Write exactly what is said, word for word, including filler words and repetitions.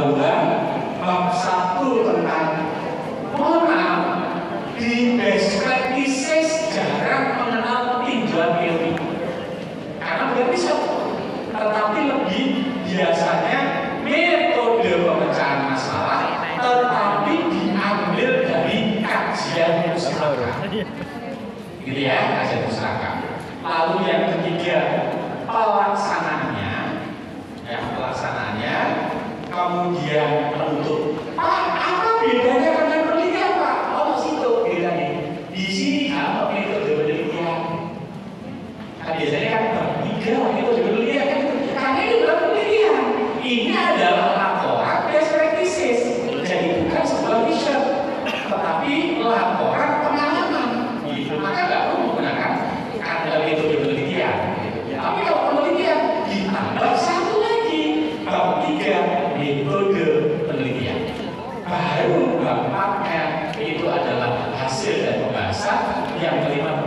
undang-undang bab satu tentang moral di best practices jarang mengenal tinjauan teori karena berarti tetapi lebih biasanya metode pemecahan masalah tetapi diambil dari kajian pustaka gitu ya, kajian pustaka. Lalu yang ketiga pelaksananya ya pelaksananya kemudian untuk Pak apa bedanya dengan penelitian Pak? Oh situ bedanya di sini apa metode penelitian kan biasanya kan tiga metode penelitian kan karena ini bukan penelitian ini adalah laporan best practices jadi bukan sebuah research tetapi laporan pengalaman gitu. Maka nggak perlu menggunakan kata metode penelitian gitu. Tapi kalau penelitian ditambah satu lagi bab tiga metode penelitian baru bab empatnya itu adalah hasil dan pembahasan yang kelima